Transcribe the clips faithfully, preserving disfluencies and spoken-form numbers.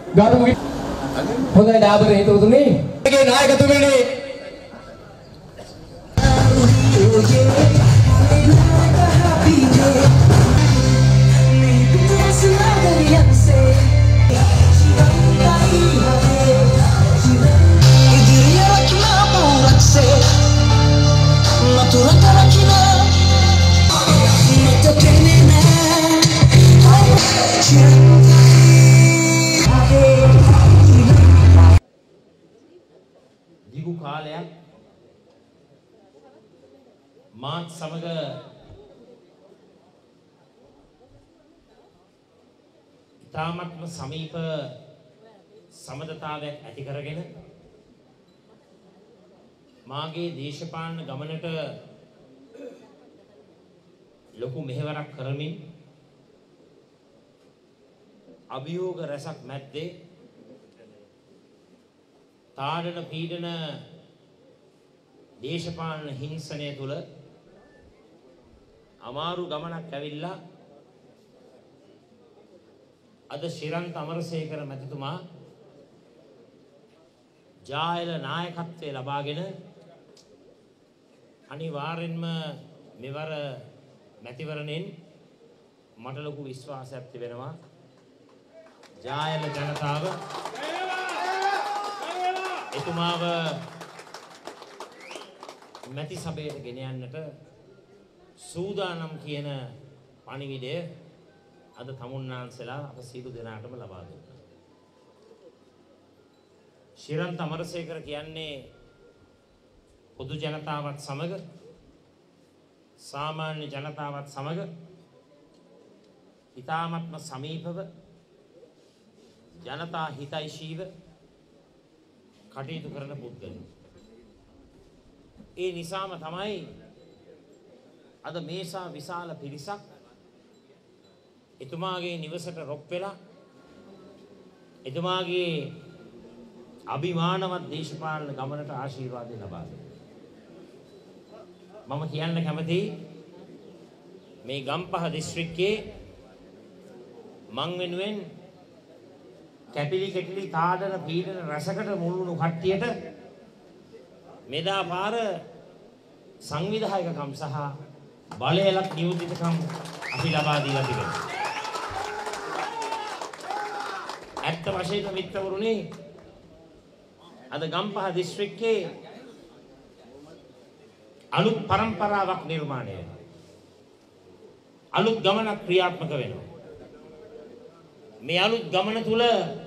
ගරු හොඳයි ඩාබරේ හිතවතුනි. මේ නායකතුමනි දිගු කාලයක් මාත් සමග ඉතාමත්ම සමීප සමගතාවයක් ඇති කරගෙන මාගේ දේශපාලන ගමනට ලොකු මෙහෙවරක් කරමින් අභියෝග රැසක් මැද්දේ තාඩන පීඩන දේශපාලන හිංසනය තුළ අමාරු ගමනක් ඇවිල්ලා අද ශිරන්ත අමරසේකර මැතිතුමා ජායල නායකත්වය ලබාගෙන අනිවාර්යෙන්ම මෙවර මැතිවරණයෙන් මට ලොකු විශ්වාසයක් තිබෙනවා ජායල ජනතාව එතුමාව මැති සභයට ගෙන යන්නට සූදානම් කියන පණිවිඩය අද තමුන්නාන්සලා අප සියලු දෙනාටම ලබා දුන්නා. ශිරන්ත අමරසේකර කියන්නේ පොදු ජනතාවත් සමග සාමාන්‍ය ජනතාවත් සමග ඉතාමත්ම සමීපව ජනතා හිතයිශීව කටයුතු කරන පුද්ගලයෙක්. ඒ නිසාම තමයි අද මේසා විශාල පිරිසක් එතුමාගේ නිවසට රොක් වෙලා එතුමාගේ අභිමානවත් දේශපාලන ගමනට ආශිර්වාද ලබා දෙනවා. මම කියන්න කැමතියි මේ ගම්පහ දිස්ත්‍රික්කයේ මං වෙනුවෙන් කැපිලි කෙටිලි තාඩන පීඩන රසකට මුළුණු කට්ටියට මෙදා පාර සංවිධායකකම් සහ බලයලක් නියෝජිතකම් අපි ලබා දීලා තිබෙනවා. ඇත්ත වශයෙන්ම මිත්‍රවරුනි අද ගම්පහ දිස්ත්‍රික්කයේ අලුත් පරම්පරාවක් නිර්මාණය වෙනවා. අලුත් ගමනක් ක්‍රියාත්මක වෙනවා. මේ අලුත් ගමන තුල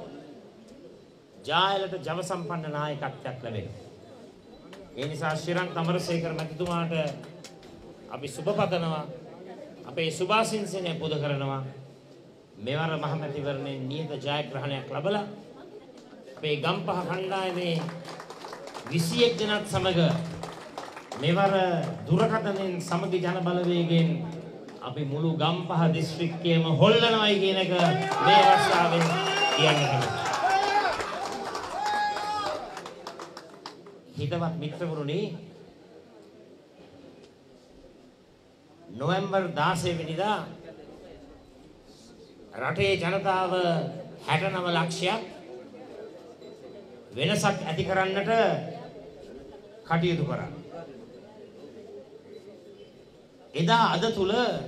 ජායලට ජව සම්පන්න නායකත්වයක් ලැබෙනවා. ඒ නිසා ශිරන්ත අමරසේකර මැතිතුමාට අපි සුබ පතනවා. අපේ සුභාසිංසනය පුද කරනවා. මෙවර මහ මැතිවරණයේ නියත ජයග්‍රහණයක් ලැබලා අපේ ගම්පහ කණ්ඩායමේ විසිඑක් දෙනාත් සමග මෙවර දුරකථනයෙන් සමගි ජන බලවේගයෙන් අපි මුළු ගම්පහ දිස්ත්‍රික්කයම හොල්ලනවායි කියන එක මේ අවස්ථාවෙන් කියන්න කැමතියි. හිතවත් මිත්‍රවරුනි නොවැම්බර් දාසය වෙනිදා රටේ ජනතාව හැටනව ලක්ෂයක් වෙනසක් ඇති කරන්නට කටයුතු කරා. එදා අද තුල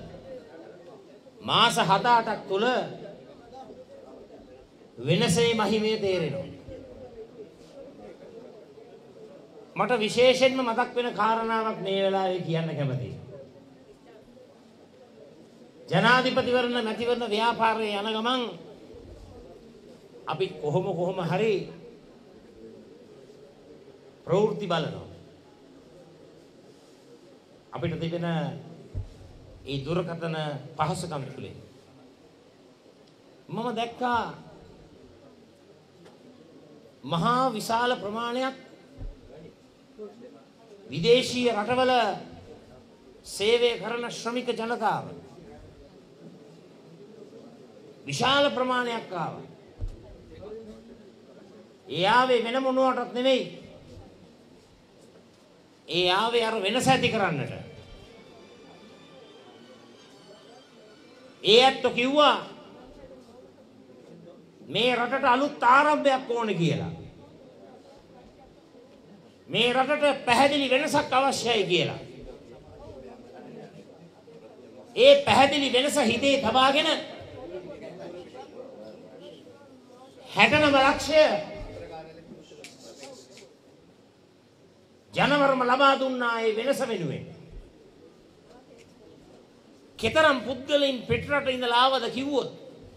මාස හත අටක් තුල වෙනසේ මහිමය තේරෙනවා. මට විශේෂයෙන්ම මතක් වෙන කාරණාවක් මේ වෙලාවේ කියන්න කැමතියි. ජනාධිපතිවරණ මැතිවරණ ව්‍යාපාරයේ යන ගමන් අපි කොහොම කොහොම හරි ප්‍රවෘත්ති බලනවා. අපිට තිබෙන ඒ දුරකථන පහසුකම් තුලින් මම දැක්කා මහා විශාල ප්‍රමාණයක් විදේශීය රටවල සේවය කරන ශ්‍රමික ජනතාව විශාල ප්‍රමාණයක් ආවා. ඒ ආවේ වෙන මොනවටත් නෙවෙයි. ඒ ආවේ අර වෙනස ඇති කරන්නට. ඒ ඇත්ත කිව්වා මේ රටට අලුත් ආරම්භයක් ඕන කියලා. මේ රටට පැහැදිලි වෙනසක් අවශ්‍යයි කියලා. ඒ පැහැදිලි වෙනස හිතේ තබාගෙන හැටනම ලක්ෂය ජනවරම ලබා දුන්නා ඒ වෙනස වෙනුවෙන්. කෙතරම් පුද්ගලයන් පිටරට ඉඳලා ආවද කිව්වොත්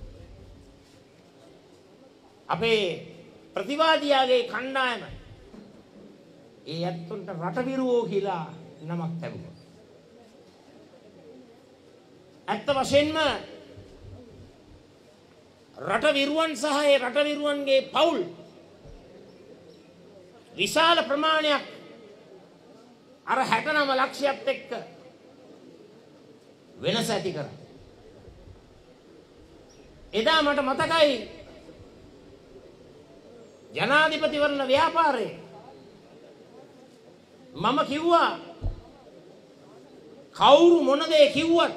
අපේ ප්‍රතිවාදියාගේ කණ්ඩායම ඒ ඇත්තන්ට රටවිරුවෝ කියලා නමක් ලැබුවා. ඇත්ත වශයෙන්ම රටවිරුවන් සහ ඒ රටවිරුවන්ගේ පවුල් විශාල ප්‍රමාණයක් අර හැටනම ලක්ෂයත් එක්ක වෙනස ඇති කරා. එදා මට මතකයි ජනාධිපතිවරණ ව්‍යාපාරේ මම කිව්වා කවුරු මොන දේ කිව්වත්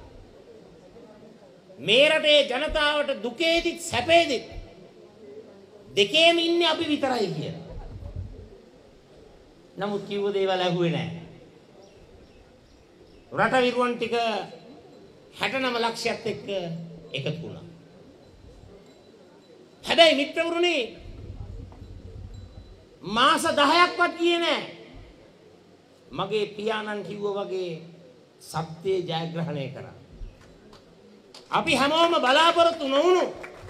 මේ රටේ ජනතාවට දුකේදිත් සැපේදිත් දෙකේම ඉන්නේ අපි විතරයි කියලා. නමුත් කිව්ව දේවල් ඇහුවේ නැහැ. රටවිරුවන් ටික හැටනම ලක්ෂයත් එක්ක එකතු වුණා. හැබැයි මිත්‍රවරුනි මාස දහයක්වත් ගියේ නැහැ. මගේ පියාණන් කිව්වා වගේ සත්‍යය ජයග්‍රහණය කරා. අපි හැමෝම බලාපොරොත්තු නොවුණු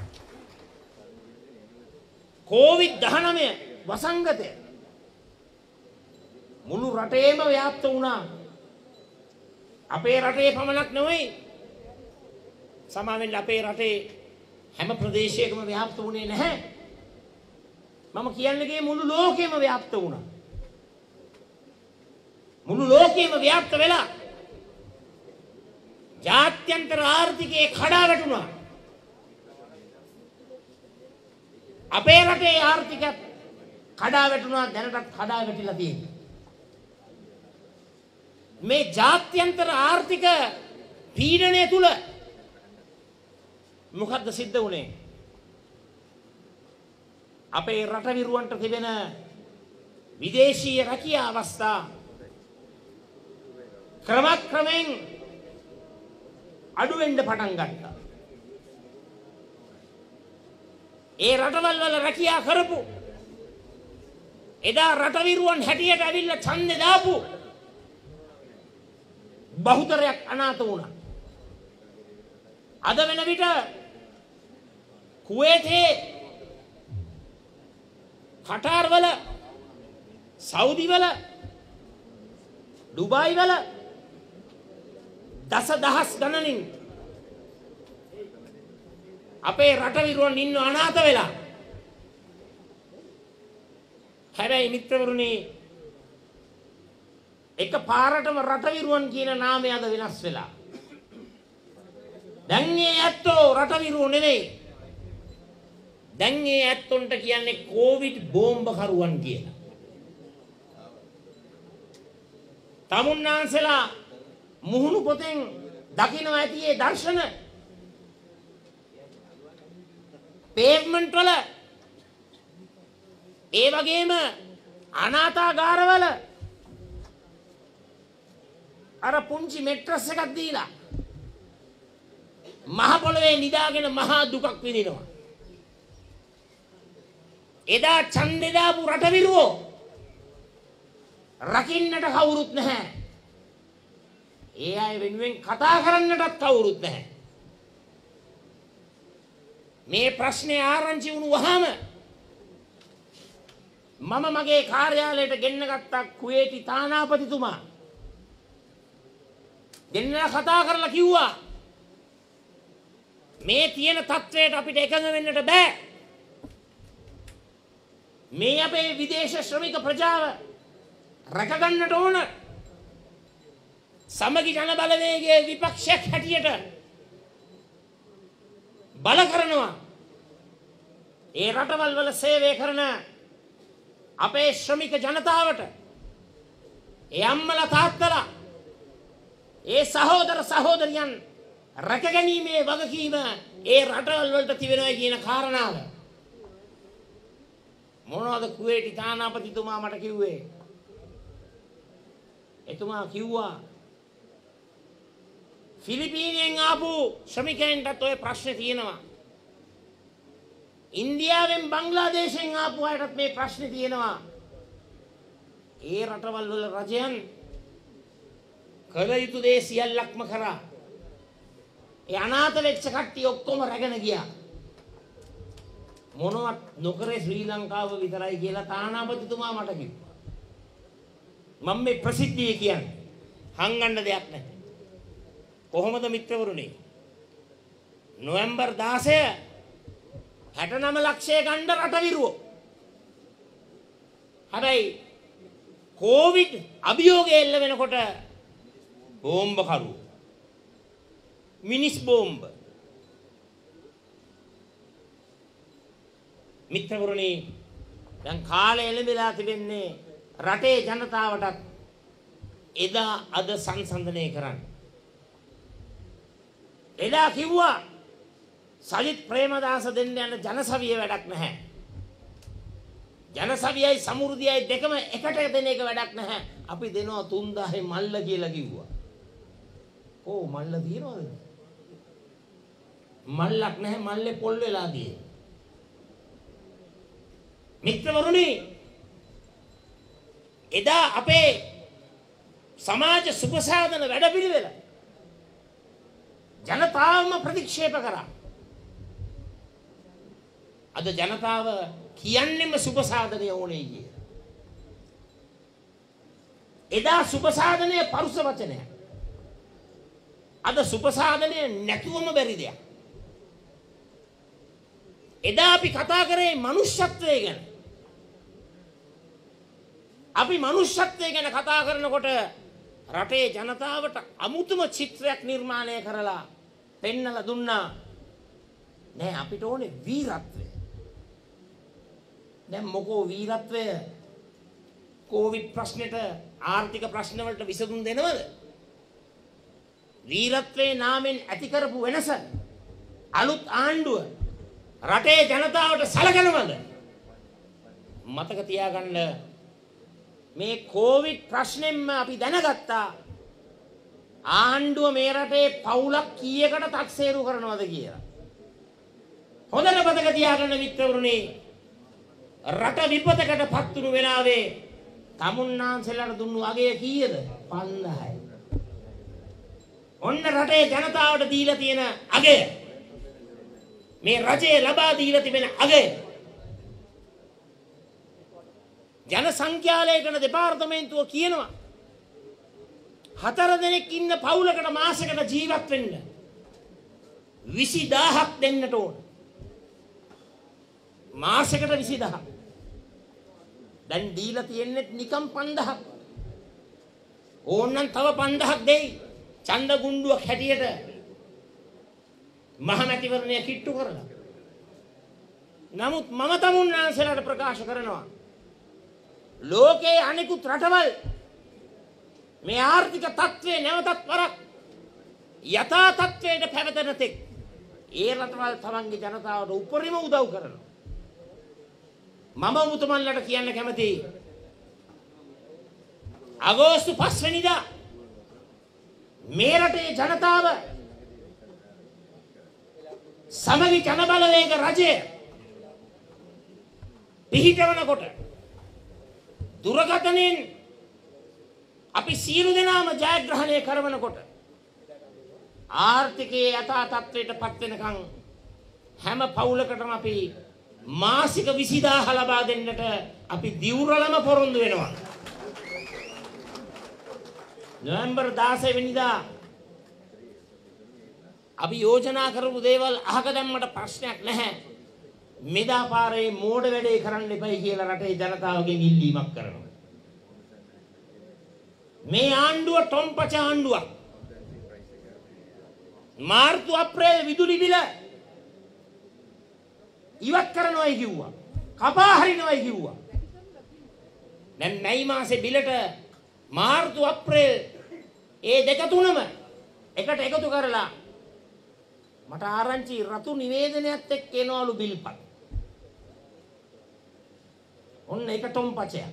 කොවිඩ් දහනවය වසංගතය මුළු රටේම ව්‍යාප්ත වුණා. අපේ රටේ පමණක් නෙවෙයි සමාවෙන්න අපේ රටේ හැම ප්‍රදේශයකම ව්‍යාප්ත වුණේ නැහැ. මම කියන්නේ මුළු ලෝකෙම ව්‍යාප්ත වුණා. මුළු ලෝකෙම ව්‍යාප්ත වෙලා ජාත්‍යන්තර ආර්ථිකයේ කඩා වැටුණා. අපේ රටේ ආර්ථිකයත් කඩා වැටුණා. දැනටත් කඩා වැටිලා තියෙනවා. මේ ජාත්‍යන්තර ආර්ථික පීඩනය තුල මොකද්ද සිද්ධ වුනේ? අපේ රටවිරුවන්ට තිබෙන විදේශීය රැකියා අවස්ථා ක්‍රමක්‍රමෙන් අඩු වෙන්න පටන් ගත්තා. ඒ රටවල් වල රැකියා කරපු එදා රටවිරුවන් හැටියට ඇවිල්ලා ඡන්දේ දාපු බහුතරයක් අනාථ වුණා. අද වෙන විට කුවේතේ කටාර් වල සෞදි වල ඩුබායි වල දස දහස් ගණනින් අපේ රටවිරුවන් ඉන්න අනාථ වෙලා. හැබැයි මිත්‍රවරුනි එක පාරටම රටවිරුවන් කියන නාමය අද වෙනස් වෙලා. දැන් මේ ඇත්තෝ රටවිරුවෝ නෙවෙයි. දැන් මේ ඇත්තොන්ට කියන්නේ කොවිඩ් බෝම්බ කරුවන් කියලා. තමුන්නාන්සලා මුහුණු පොතෙන් දකින්න ඇති ඒ දර්ශන පේව්මන්ට් වල ඒ වගේම අනාථාගාරවල අර පුංචි මෙට්‍රස් එකක් දීලා මහ පොළවේ නිදාගෙන මහා දුකක් විඳිනවා. එදා ඡන්දේ දාපු රටවිරුවෝ රකින්නට කවුරුත් නැහැ. ඒ අය වෙනුවෙන් කතා කරන්නටත් කවුරුත් නැහැ. මේ ප්‍රශ්නේ ආරංචි වුණු වහම මම මගේ කාර්යාලයට ගෙන්න ගත්තා කුවේටි තානාපතිතුමා. ගෙන්නලා කතා කරලා කිව්වා මේ තියෙන තත්වයට අපිට එකඟ වෙන්නට බෑ. මේ අපේ විදේශ ශ්‍රමික ප්‍රජාව රැක ගන්නට ඕන. සමගි ජන බලවේගයේ විපක්ෂයක් හැටියට බල කරනවා. ඒ රටවල් වල සේවය කරන අපේ ශ්‍රමික ජනතාවට ඒ අම්මලා තාත්තලා ඒ සහෝදර සහෝදරියන් රැකගැනීමේ වගකීම ඒ රටවල් වලට තිබෙනවා කියන කාරණාව මොනවද කුවේටි තානාපතිතුමා මට කිව්වේ? එතුමා කිව්වා ෆිලිපීනයෙන් ආපු ශ්‍රමිකයන්ටත් ඔය ප්‍රශ්නේ තියෙනවා. ඉන්දියාවෙන් බංග්ලාදේශයෙන් ආපු අයටත් මේ ප්‍රශ්නේ තියෙනවා. ඒ රටවල් වල රජයන් කළ යුතු දේ සියල්ලක්ම කරා. ඒ අනාථ වෙච්ච කට්ටිය ඔක්කොම රැගෙන ගියා. මොනවත් නොකරේ ශ්‍රී ලංකාව විතරයි කියලා තානාපතිතුමා මට කිව්වා. මම මේ ප්‍රසිද්ධිය කියන්නේ හංගන්න දෙයක් නැහැ. කොහොමද මිත්‍රවරුනි? නොවැම්බර් දාසය හැටනම ලක්ෂය ගන්න රට විරුවෝ. හැබැයි කොවිඩ් අභියෝගය එල්ල වෙනකොට බෝම්බ කරුවෝ. මිනිස් බෝම්බ. මිත්‍රවරුනි දැන් කාලය එළඹලා තිබෙන්නේ රටේ ජනතාවටත් එදා අද සංසන්දනය කරන්න. එදා කිව්වා සජිත් ප්‍රේමදාස දෙන්න යන ජනසවිය වැඩක් නැහැ. ජනසවියයි සමෘද්ධියයි දෙකම එකට දෙන එක වැඩක් නැහැ. අපි දෙනවා තුන්දාහේ මල්ල කියලා කිව්වා. ඕ මල්ල තියනවද? මල්ලක් නැහැ, මල්ලේ පොල් වෙලා ගියේ. මිත්‍රවරුනි එදා අපේ සමාජ සුබසාධන වැඩපිළිවෙල ජනතාවම ප්‍රතික්ෂේප කරා. අද ජනතාව කියන්නේම සුබසාධනය ඕනේ කියලා. එදා සුබසාධනය පරුෂ වචනය. අද සුබසාධනය නැතුවම බැරි දෙයක්. එදා අපි කතා කරේ මනුෂ්‍යත්වය ගැන. අපි මනුෂ්‍යත්වය ගැන කතා කරනකොට රටේ ජනතාවට අමුතුම චිත්‍රයක් නිර්මාණය කරලා පෙන්නලා දුන්නා. නෑ අපිට ඕනේ වීරත්වය. දැන් මොකෝ වීරත්වය? කොවිඩ් ප්‍රශ්නෙට ආර්ථික ප්‍රශ්න වලට විසඳුම් දෙනවද? වීරත්වයේ නාමෙන් ඇති කරපු වෙනස අලුත් ආණ්ඩුව රටේ ජනතාවට සලකනවද? මතක තියාගන්න මේ කොවිඩ් ප්‍රශ්නෙම්ම අපි දැනගත්තා ආණ්ඩුව මේ රටේ පවුලක් කීයකට තක්සේරු කරනවද කියලා. හොඳට මතක තියාගන්න මිත්‍රවරුනි රට විපතකට පත් වුණු වෙලාවේ තමුන්නාන්සෙලාට දුන්නු අගය කීයද? පන්දාහයි. ඔන්න රටේ ජනතාවට දීලා තියෙන අගය මේ රජයේ ලබා දීලා තිබෙන අගය ජන සංඛ්‍යාලේඛන දෙපාර්තමේන්තුව කියනවා හතර දෙනෙක් ඉන්න පවුලකට මාසෙකට ජීවත් වෙන්න විසිදාහක් දෙන්නට ඕන. මාසෙකට විසිදාහක්. දැන් දීලා තියෙන්නේ නිකම් පන්දාහක්. ඕන්නම් තව පන්දාහක් දෙයි. ඡන්ද ගුණ්ඩුවක් හැටියට මහමැතිවරණය කිට්ටු කරලා. නමුත් මම තමුන්නාන්සලාට ප්‍රකාශ කරනවා ලෝකයේ අනෙකුත් රටවල් මේ ආර්ථික තත්ත්වය නැවතත් වරක් යථා තත්ත්වයට පැවතෙන තෙක් ඒ රටවල් තමන්ගේ ජනතාවට උපරිම උදව් කරනවා. මම උතුමන්ලට කියන්න කැමතියි අගෝස්තු පහ වෙනිදා මේ රටේ ජනතාව සමගි ජනබලවේග රජය පිහිටවනකොට දුරකථනයෙන් අපි සියලු දෙනාම ජයග්‍රහණය කරවනකොට ආර්ථිකයේ යථා තත්ත්වයට පත් වෙනකන් හැම පවුලකටම අපි මාසික විසිදාහ ලබා දෙන්නට අපි දිවුරලම පොරොන්දු වෙනවා. නොවැම්බර් දාසය වෙනිදා අපි යෝජනා කරපු දේවල් අහක දැම්මට ප්‍රශ්නයක් නැහැ. මෙදා පාරේ මෝඩ වැඩේ කරන්න එපයි කියලා රටේ ජනතාවගෙන් ඉල්ලීමක් කරනවා. මේ ආණ්ඩුව ටොම්පච ආණ්ඩුවක්. මාර්තු අප්‍රේල් විදුලි බිල ඉවත් කරනවායි කිව්වා. කපා හරිනවායි කිව්වා. දැන් මැයි මාසේ බිලට මාර්තු අප්‍රේල් ඒ දෙක තුනම එකට එකතු කරලා මට ආරංචි රතු නිවේදනයත් එක්ක එනවලු බිල්පත්. ඔන්න එක ටොම් පචයක්.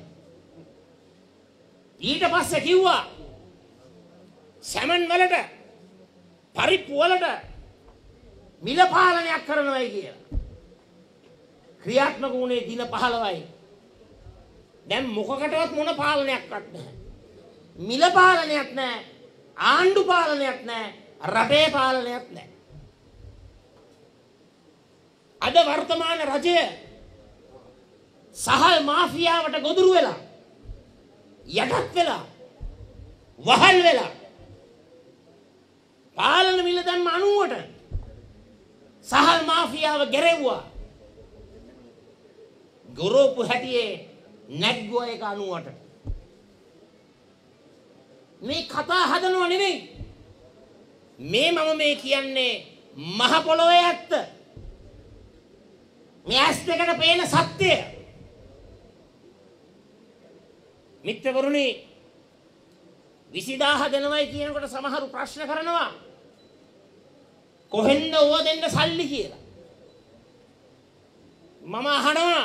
ඊට පස්සේ කිව්වා සැමන් වලට පරිප්පු වලට මිල පාලනයක් කරනවායි කියලා. ක්‍රියාත්මක වුණේ දින පහළොවයි. දැන් මොකකටවත් මොන පාලනයක්වත් නැහැ. මිල පාලනයක් නැහැ. ආණ්ඩු පාලනයක් නැහැ. රටේ පාලනයක් නැහැ. අද වර්තමාන රජය සහල් මාෆියාවට ගොදුරු වෙලා යටත් වෙලා වහල් වෙලා පාලන මිල දැම්ම අනුවට සහල් මාෆියාව ගෙරෙව්වා. ගොරෝපු හැටියේ නැග්ගුවා එක අනුවට. මේ කතා හදනව නෙමෙයි. මේ මම මේ කියන්නේ මහ පොළොවේ ඇත්ත. මේ ඇස් දෙකට පේන සත්‍යය. මිත්‍රවරුනි විසිදාහ දෙනවයි කියනකොට සමහරු ප්‍රශ්න කරනවා කොහෙන්ද ඕව දෙන්න සල්ලි කියලා. මම අහනවා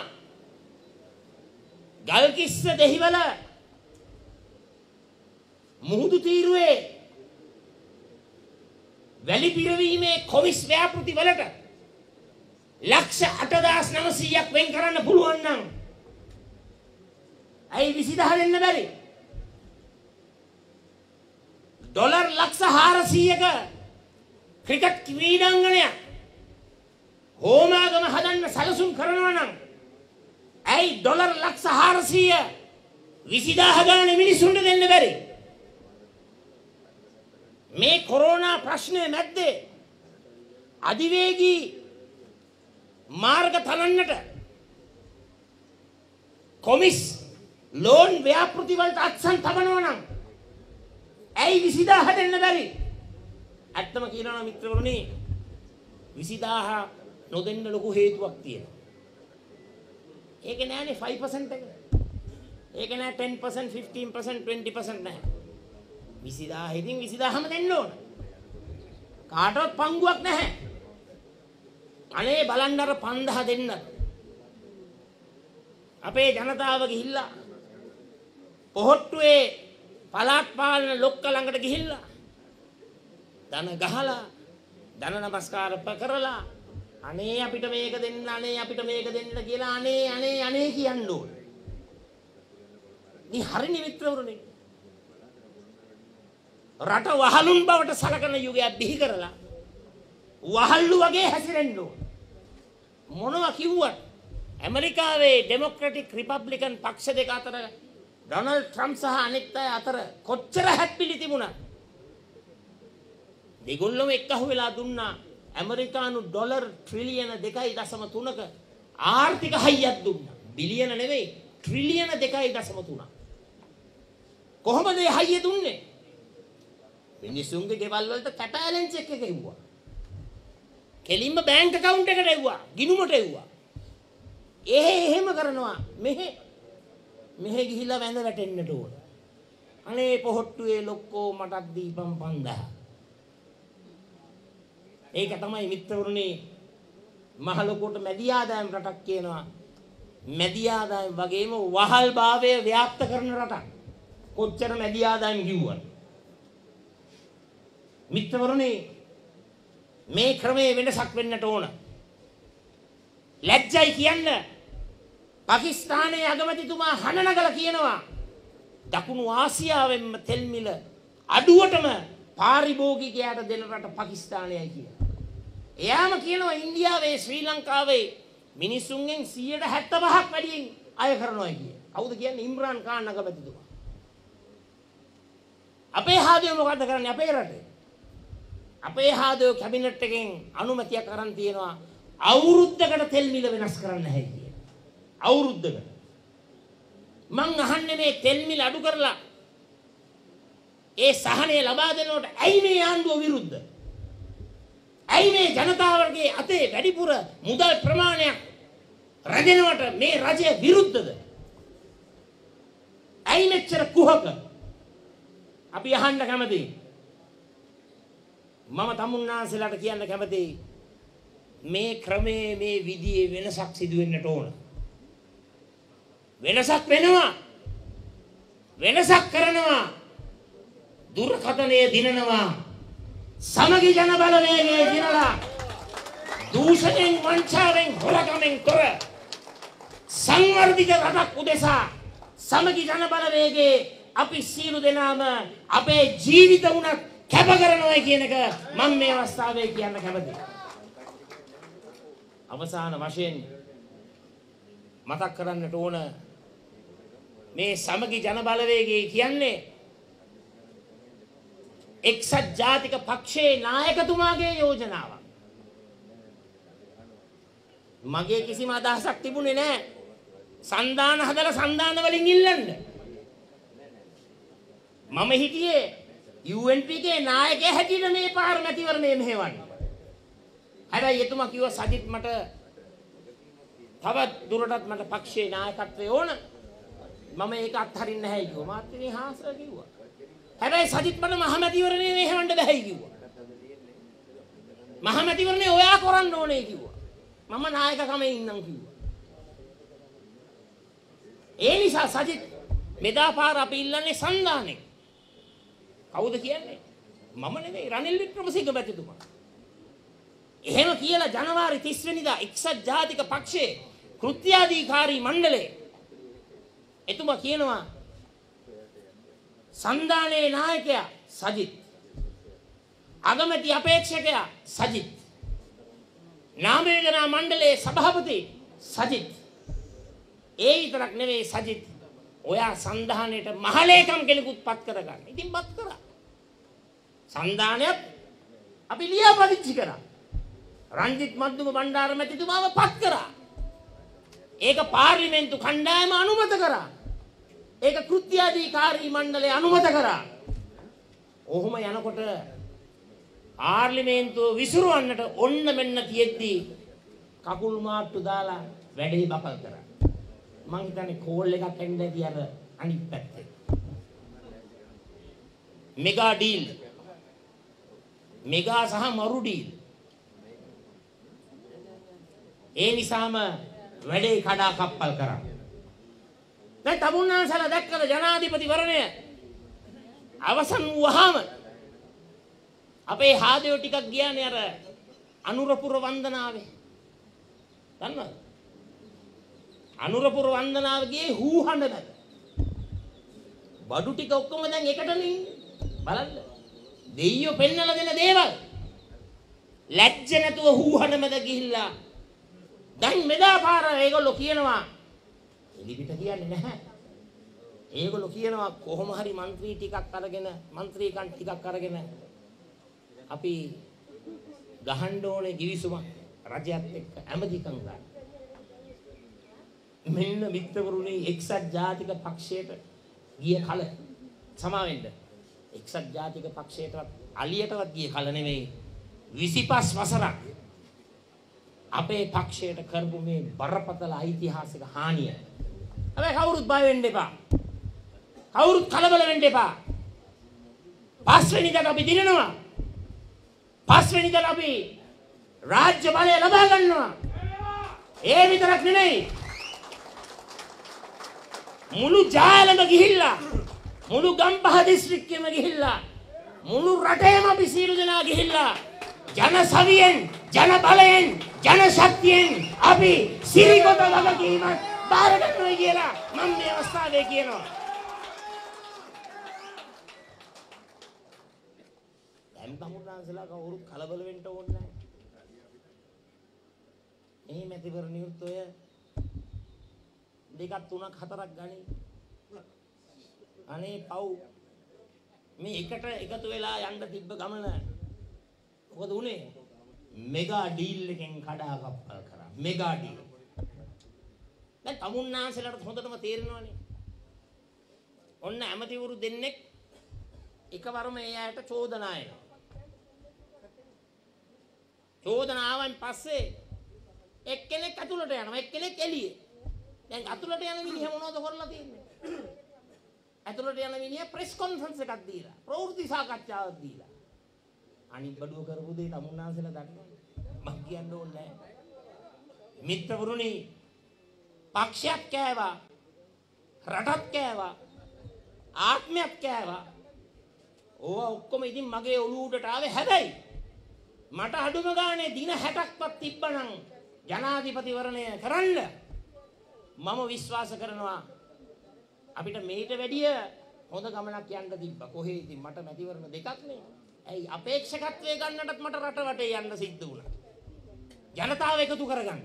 ගල්කිස්ස දෙහිවල මුහුදු තීරුවේ වැලි පිරවීමේ කොමිස් ව්‍යාපෘති වලට ලක්ෂ අටදාස් නවසීයක් වෙන් කරන්න පුළුවන් නම් ඇයි විසිදාහ දෙන්න බැරි? ඩොලර් ලක්ෂ හාරසීයක ක්‍රිකට් ක්‍රීඩාංගණයක් හෝමාගම හදන්න සැලසුම් කරනවා නම් ඇයි ඩොලර් ලක්ෂ හාරසීය විසිදාහ ගානේ මිනිසුන්ට දෙන්න බැරි? මේ කොරෝනා ප්‍රශ්නේ මැද්දේ අධිවේගී මාර්ග තනන්නට කොමිස් ලෝන් ව්‍යාපෘති වලට අත්සන් තබනවා නම් ඇයි විසිදාහ දෙන්න බැරි? ඇත්තම කියනවා නම් මිත්‍රවරුනි විසිදාහ නොදෙන්න ලොකු හේතුවක් තියෙනවා. ඒක නෑනේ ෆයිව් පර්සන්ට් එක. ඒක නෑ ටෙන් පර්සන්ට් ෆිෆ්ටීන් පර්සන්ට් ට්වෙන්ටි පර්සන්ට් නෑ. විසිදාහ ඉතින් විසිදාහම දෙන්න ඕන. කාටවත් පංගුවක් නැහැ. අනේ බලන්න අර පන්දහ දෙන්න. අපේ ජනතාව ගිහිල්ලා පොහොට්ටුවේ පළාත් පාලන ලොක්ක ළඟට ගිහිල්ලා දන ගහලා දන නමස්කාර කරලා අනේ අපිට මේක දෙන්න අනේ අපිට මේක දෙන්න කියලා අනේ අනේ අනේ කියන්න ඕන. මේ හරිනේ මිත්‍රවරුනි. රට වහලුන් බවට සලකන යුගයක් බිහි කරලා වහල්ලු වගේ හැසිරෙන්න ඕන. මොනවා කිව්වත් ඇමරිකාවේ ඩෙමොක්‍රැටික් රිපබ්ලිකන් පක්ෂ දෙක අතර ඩොනල්ඩ් ට්‍රම්ප් සහ අනෙක් අය අතර කොච්චර හැප්පිලි තිබුණා. දෙගොල්ලම එක්කහුව වෙලා දුන්නා ඇමරිකානු ඩොලර් ට්‍රිලියන දෙකයි දශම තුනක ආර්ථික හයියක් දුන්නා. බිලියන නෙවෙයි ට්‍රිලියන දෙකයි දශම තුනක්. කොහොමද මේ හයිය දුන්නේ? මිනිසුන්ගේ ගෙවල් වලට කැපැලෙන්ස් එක ගෙව්වා. කෙලින්ම බැංක් account එකට එව්වා. ගිණුමට එව්වා. එහෙ එහෙම කරනවා. මෙහෙ මෙහෙ ගිහිල්ලා වැඳ වැටෙන්නට ඕන. අනේ පොහොට්ටුවේ ලොක්කෝ මටක් දීපම් පන්දහ. ඒක තමයි මිත්‍රවරුනි මහ ලොකුට මැදි ආදායම් රටක් කියනවා. මැදි ආදායම් වගේම වහල් භාවය ව්‍යාප්ත කරන රටක්. කොච්චර මැදි ආදායම් කිව්වද? මිත්‍රවරුනි මේ ක්‍රමයේ වෙනසක් වෙන්නට ඕන. ලැජ්ජයි කියන්න පාකිස්තානයේ අගමැතිතුමා හනනගල කියනවා දකුණු ආසියාවෙන්ම තෙල් මිල අඩුවටම පාරිභෝගිකයාට දෙන රට පාකිස්තානයයි කියලා. එයාම කියනවා ඉන්දියාවේ ශ්‍රී ලංකාවේ මිනිසුන්ගෙන් සියයට හැත්තෑ පහක් වැඩියෙන් අය කරනවා කියලා. කවුද කියන්නේ? ඉම්රාන් ඛාන් අගමැතිතුමා. අපේ හාදේ මොකද්ද කරන්නේ අපේ රටේ? අපේ හාදේ කැබිනට් එකෙන් අනුමැතියක් අරන් තියෙනවා අවුරුද්දකට තෙල් මිල වෙනස් කරන්න නැහැ කියලා. අවුරුද්දකට. මං අහන්නේ මේ තෙල් මිල අඩු කරලා ඒ සහනය ලබා දෙනකොට ඇයි මේ ආණ්ඩුව විරුද්ධ? ඇයි මේ ජනතාවගේ අතේ වැඩිපුර මුදල් ප්‍රමාණයක් රැඳෙනවට මේ රජය විරුද්ධද? ඇයි මෙච්චර කුහක? අපි අහන්න කැමතියි. මම තමුන්නාන්සලාට කියන්න කැමතියි මේ ක්‍රමයේ මේ විදියේ වෙනසක් සිදු වෙන්නට ඕන. වෙනසක් වෙනවා. වෙනසක් කරනවා. දුර්කතනයේ දිනනවා. සමගි ජන බලවේගයේ දිනලා දූෂණයෙන් වංචාවෙන් හොරකමෙන් තොර සංවර්ධිත රටක් උදෙසා සමගි ජන බලවේගයේ අපි සියලු දෙනාම අපේ ජීවිත උනත් කැප කරනවා කියන එක මම මේ අවස්ථාවේ කියන්න කැමතියි. අවසාන වශයෙන් මතක් කරන්නට ඕන මේ සමගි ජන බලවේගය කියන්නේ එක්සත් ජාතික පක්ෂයේ නායකතුමාගේ යෝජනාවක්. මගේ කිසිම අදහසක් තිබුණේ නැහැ. සන්දාන හදලා සන්දාන වලින් ඉල්ලන්න. මම හිටියේ යූ එන් පී කේ නායකයා හැටියට මේ පාර මැතිවරණය මෙහෙවන්න. හැබැයි එතුමා කිව්වා සජිත් මට තවත් දුරටත් මට පක්ෂයේ නායකත්වය ඕන. මම ඒක අත්හරින්න නැහැ කිව්වා. මාත් ඉතින් හාස කිව්වා. හැබැයි සජිත් මට මහමැතිවරණය මෙහෙවන්න බැහැ කිව්වා. මහමැතිවරණය ඔයා කරන්න ඕනේ කිව්වා. මම නායකකමේ ඉන්නම් කිව්වා. ඒ නිසා සජිත් මෙදා පාර අපි ඉල්ලන්නේ සන්දානෙ. කවුද කියන්නේ? මම නෙවෙයි රනිල් වික්‍රමසිංහ මැතිතුමා. එහෙම කියලා ජනවාරි තිස් වෙනිදා එක්සත් ජාතික පක්ෂයේ කෘත්‍යාධිකාරී මණ්ඩලයේ එතුමා කියනවා සන්දානයේ නායකයා සජිත්. අගමැති අපේක්ෂකයා සජිත්. නාම යෝජනා මණ්ඩලයේ සභාපති සජිත්. ඒ විතරක් නෙවෙයි සජිත් ඔයා සන්දානයට මහලේකම් කෙනෙකුත් පත් කරගන්න. ඉතින් පත් කරා. සන්දානයත් අපි ලියාපදිංචි කරා. රංජිත් මද්දුම බණ්ඩාර මැතිතුමාව පත් කරා. ඒක පාර්ලිමේන්තු කණ්ඩායම අනුමත කරා. ඒක කෘත්‍යාධිකාරී මණ්ඩලය අනුමත කරා. ඔහොම යනකොට පාර්ලිමේන්තුව විසිරවන්නට ඔන්න මෙන්න තියෙද්දි කකුල් මාට්ටු දාලා වැඩේ බකල් කරා. මං හිතන්නේ කෝල් එකක් එන්න ඇති අර අනිත් පැත්තේ. Mega deal. මෙගා සහ මරු ඩීල්. ඒ නිසාම වැඩේ කඩා කප්පල් කරා. දැන් තමුන්නාන්සලා දැක්කද ජනාධිපතිවරණය අවසන් වුවාම අපේ හාදයෝ ටිකක් ගියානේ අර අනුරපුර වන්දනාවේ. දන්නවද? අනුරපුර වන්දනාව ගියේ හූහඬ මැද. බඩු ටික ඔක්කොම දැන් එකටනේ බලන්න. දෙයියෝ පෙන්නලා දෙන දේවල්. ලැජ්ජ නැතුව හූහඬ මැද ගිහිල්ලා දැන් මෙදා පාර ඒගොල්ලෝ කියනවා එලිපිට කියන්නේ නැහැ. ඒගොල්ලෝ කියනවා කොහොම හරි മന്ത്രി ටිකක් අරගෙන മന്ത്രി කන් ටිකක් අරගෙන අපි ගහන්න ඕනේ givisuma රජයත් එක්ක ඇමතිකම් ගන්න. මෙන්න මිත්‍රවරුනි එක්සත් ජාතික පක්ෂයට ගිය කල සමාවෙන්න. එක්සත් ජාතික පක්ෂයටවත් අලියටවත් ගිය කල නෙමෙයි විසිපස් වසරක් අපේ පක්ෂයට කරපු මේ බරපතල ඓතිහාසික හානිය. හැබැයි කවුරුත් බය වෙන්න එපා. කවුරුත් කලබල වෙන්න එපා. පස්වෙනිදාට අපි දිනනවා. පස්වෙනිදාට අපි රාජ්‍ය බලය ලබා ගන්නවා. ඒ විතරක් නෙමෙයි. මුළු ජාලම ගිහිල්ලා මුළු ගම්පහ දිස්ත්‍රික්කෙම ගිහිල්ලා මුළු රටේම අපි සියලු දෙනා ගිහිල්ලා ජන සවියෙන් ජන බලයෙන් ජන ශක්තියෙන් අපි සිරිකොත වගකීමක් බාර ගන්නවා කියලා මම මේ අවස්ථාවේ කියනවා. දැන් තමුන්නාන්සලා කවුරුත් කලබල වෙන්න ඕනේ නැහැ. මේ මැතිවරණියුත් ඔය දෙකක් තුනක් හතරක් ගනි. අනේ පව් මේ එකට එකතු වෙලා යන්න තිබ්බ ගමන මොකද උනේ? මෙගා ඩීල් එකෙන් කඩා කප්පල් කරා. Mega deal. දැන් තමුන්නාන්සලාට හොඳටම තේරෙනවනේ. ඔන්න ඇමතිවරු දෙන්නෙක් එකවරම ඒ අයට චෝදනා එනවා. චෝදනාවෙන් පස්සේ එක්කෙනෙක් අතුලට යනවා එක්කෙනෙක් එළියේ. දැන් අතුලට යන මිනිහ මොනවද කරලා තියෙන්නේ? අතුලට යන මිනිහ ප්‍රෙස් කොන්ෆරන්ස් එකක් දීලා ප්‍රවෘත්ති සාකච්ඡාවක් දීලා අනිත් බඩුව කරපු දේ තමුන්නාන්සලා දන්නවා. මං කියන්න ඕනේ නැහැ. මිත්‍රවරුනි පක්ෂයක් කෑවා, රටක් කෑවා, ආත්මයක් කෑවා. ඕවා ඔක්කොම ඉතින් මගේ ඔළුව උඩට ආවේ. හැබැයි මට අඩුම ගානේ දින හැටක්වත් තිබ්බනම් ජනාධිපතිවරණය කරන්න මම විශ්වාස කරනවා අපිට මේට වැඩිය හොඳ ගමනක් යන්න තිබ්බා. කොහේ ඉතින් මට මැතිවරණ දෙකක් නේ. ඇයි අපේක්ෂකත්වයේ ගන්නටත් මට රට වටේ යන්න සිද්ධ වුණා. ජනතාව එකතු කරගන්න.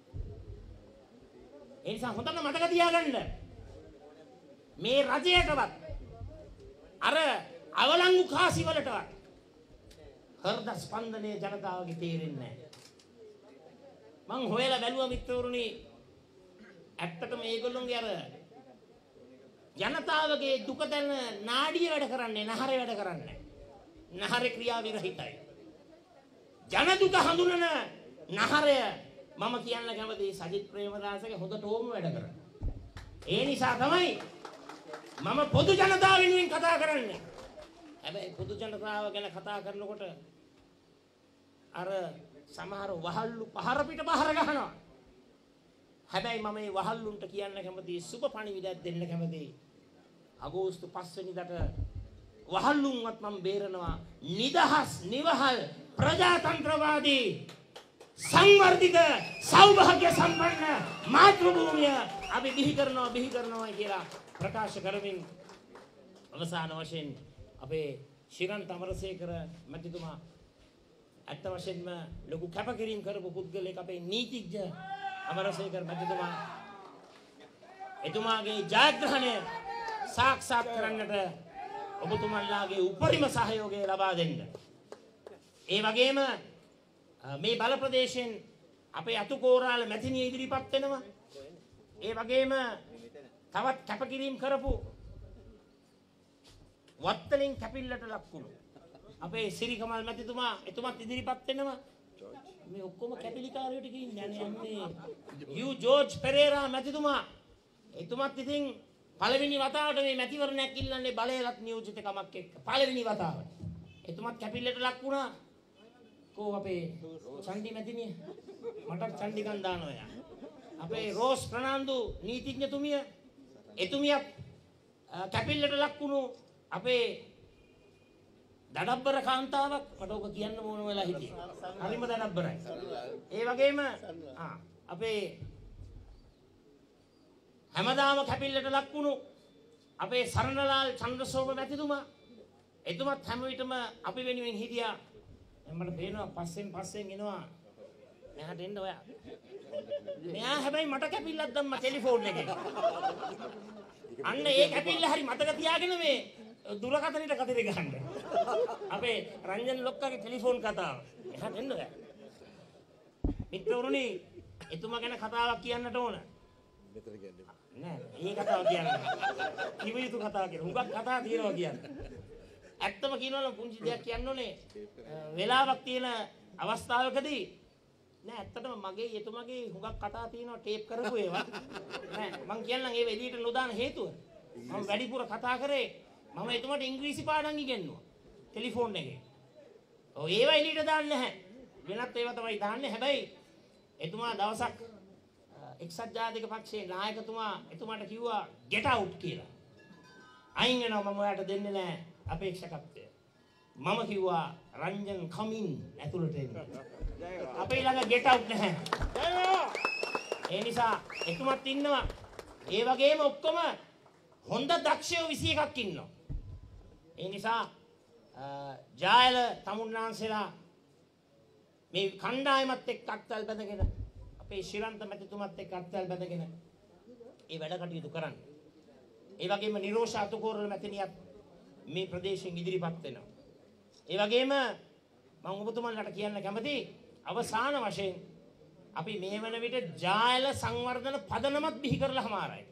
ඒ නිසා හොඳට මතක තියාගන්න. මේ රජයටවත් අර අවලංගු කාසි වලටවත් හෘද ස්පන්දනයේ ජනතාවගේ තේරෙන්නේ නැහැ. මං හොයලා බැලුවා මිත්‍රවරුනි ඇත්තටම මේගොල්ලෝගේ අර ජනතාවගේ දුක දැන නාඩිය වැඩ කරන්නේ නහරේ වැඩ කරන්නේ. නහරේ ක්‍රියා විරහිතයි. ජන දුක හඳුනන නහරය මම කියන්න කැමතියි සජිත් ප්‍රේමදාසගේ හොඳට ඕම වැඩ කරනවා. ඒ නිසා තමයි මම පොදු ජනතාව වෙනුවෙන් කතා කරන්නේ. හැබැයි පොදු ජනතාව ගැන කතා කරනකොට අර සමහර වහල්ලු පහර පිට පහර ගහනවා. හැබැයි මම මේ වහල්ලුන්ට කියන්න කැමතියි සුබ පණිවිඩයක් දෙන්න කැමතියි. අගෝස්තු පහ වෙනිදාට වහල්ලුන්වත් මම බේරනවා. නිදහස් නිවහල් ප්‍රජාතන්ත්‍රවාදී සංවර්ධිත සෞභාග්‍ය සම්පන්න මාතෘභූමිය අපි බිහි කරනවා බිහි කරනවා කියලා ප්‍රකාශ කරමින් අවසාන වශයෙන් අපේ ශිරන් තමරසේකර මැතිතුමා ඇත්ත වශයෙන්ම ලොකු කැපකිරීම කරපු පුද්ගලයෙක් අපේ නීතිඥ අමරසේකර මැතිතුමා එතුමාගේ ජයග්‍රහණය සාක්ෂාත් කරන්නට ඔබතුමන්ලාගේ උපරිම සහයෝගය ලබා දෙන්න. ඒ වගේම මේ බල ප්‍රදේශයෙන් අපේ අතුකෝරාල මැතිණිය ඉදිරිපත් වෙනවා. ඒ වගේම තවත් කැපකිරීම කරපු වත්තලින් කැපිල්ලට ලක්ුණු අපේ සිරිකමල් මැතිතුමා එතුමත් ඉදිරිපත් වෙනවා. මේ ඔක්කොම කැපිලිකාරයෝ ටික ඉන්නේ යන්නේ යූ ජෝර්ජ් පෙරේරා මැතිතුමා එතුමත් ඉතින් පළවෙනි වතාවට මේ මැතිවරණයක් ඉල්ලන්නේ බලයලත් නියෝජිත කමක් එක්ක පළවෙනි වතාවට එතුමත් කැපිල්ලට ලක් වුණා. කෝ අපේ චන්ඩි මැතිණිය මට චන්ඩිකන් දානවා යා. අපේ රෝස් ප්‍රනාන්දු නීතිඥතුමිය එතුමියත් කැපිල්ලට ලක් වුණු අපේ දඩබ්බර කාන්තාවක් මට ඔක කියන්න ඕන වෙලා හිටියේ. හරිම දඩබ්බරයි. ඒ වගේම ආ අපේ හැමදාම කැපිල්ලට ලක් වුණු අපේ සරණලාල් චන්ද්‍රසෝම මැතිතුමා එතුමත් හැම විටම අපි වෙනුවෙන් හිටියා. මට පේනවා පස්සෙන් පස්සෙන් එනවා. මෙහාට එන්න ඔයා. මෙයා හැබැයි මට කැපිල්ලක් දැම්මා ටෙලිෆෝන් එකේ. අන්න ඒ කැපිල්ල හරි මතක තියාගෙන මේ දුරකථනයට කතරේ ගහන්න. අපේ රංජන් ලොක්කාගේ ටෙලිෆෝන් කතාව. එහාට එන්න ඔයා. මිත්‍රවරුනි එතුමා ගැන කතාවක් කියන්නට ඕන. මෙතන කියන්නේ නෑ. මේ කතාව කියන්නේ. කිව යුතු කතාව කියලා. හුඟක් කතා තියෙනවා කියන්නේ. ඇත්තම කියනවනම් පුංචි දෙයක් කියන්න ඕනේ. වෙලාවක් තියෙන අවස්ථාවකදී නෑ ඇත්තටම මගේ එතුමගේ හුඟක් කතා තියෙනවා ටේප් කරපු ඒවා. නෑ මං කියන්නම් ඒව එළියට නොදාන හේතුව. මම වැඩිපුර කතා කරේ මම එතුමාට ඉංග්‍රීසි පාඩම් ඉගෙනුවා ටෙලිෆෝන් එකේ. ඔව් ඒවා එළියට දාන්නේ නැහැ. වෙනත් ඒවා තමයි දාන්නේ. හැබැයි එතුමා දවසක් එක්සත් ජාතික පක්ෂයේ නායකතුමා එතුමාට කිව්වා get out කියලා. අයින් වෙනවා මම ඔයාලට දෙන්නේ නැහැ අපේක්ෂකත්වය. මම කිව්වා රංජන් කමින් ඇතුළට එන්න. අපේ ළඟ get out නැහැ. ඒ නිසා එතුමත් ඉන්නවා. ඒ වගේම ඔක්කොම හොඳ දක්ෂයෝ විසි එකක් ඉන්නවා. ඒ නිසා ජායල තමුන්නාන්සලා මේ කණ්ඩායමත් එක්ක අත්වල බැඳගෙන අපේ ශිරන්ත මැතිතුමත් එක්ක අත්වල බැඳගෙන ඒ වැඩ කටයුතු කරන්න. ඒ වගේම නිරෝෂ අතුකෝරළ මැතිණියත් මේ ප්‍රදේශයෙන් ඉදිරිපත් වෙනවා. ඒ වගේම මම ඔබතුමන්ලට කියන්න කැමතියි අවසාන වශයෙන් අපි මේ වන විට ජායල සංවර්ධන පදනමත් බිහි කරලා හමාරයි.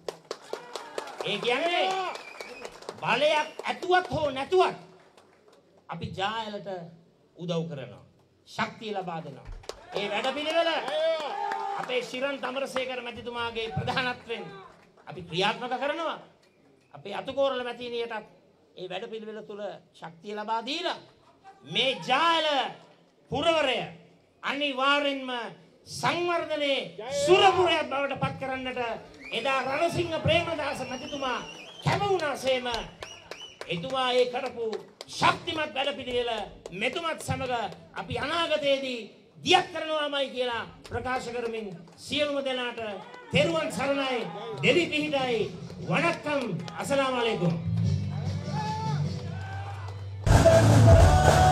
ඒ කියන්නේ බලයක් ඇතුවත් හෝ නැතුවත් අපි ජායලට උදව් කරනවා. ශක්තිය ලබා දෙනවා. ඒ වැඩපිළිවෙල අපේ ශිරන් තමරසේකර මැතිතුමාගේ ප්‍රධානත්වයෙන් අපි ක්‍රියාත්මක කරනවා. අපේ අතුකෝරළ මැතිණියටත් ඒ වැඩපිළිවෙල තුල ශක්තිය ලබා දීලා මේ ජාල පුරවරය අනිවාර්යෙන්ම සංවර්ධනයේ සුරපුරයක් බවට පත් කරන්නට එදා රණසිංහ ප්‍රේමදාස මැතිතුමා කැමවුණාසේම එතුමා ඒ කරපු ශක්තිමත් වැඩපිළිවෙල මෙතුමත් සමග අපි අනාගතයේදී දියත් කරනවාමයි කියලා ප්‍රකාශ කරමින් සියලුම දෙනාට තෙරුවන් සරණයි දෙවි පිහිටයි වණක්කම් අස්සලාමු අලයිකුම්